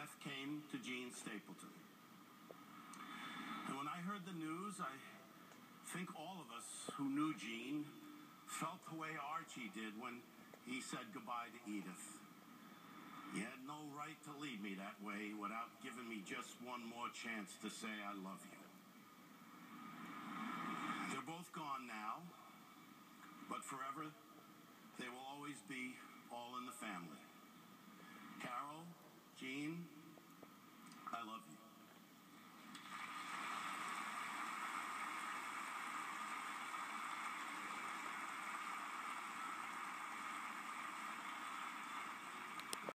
death came to Gene Stapleton. And when I heard the news, I think all of us who knew Gene felt the way Archie did when he said goodbye to Edith. He had no right to leave me that way without giving me just one more chance to say I love you. They're both gone now, but forever they will always be all in the family. Carol, Gene, I love you.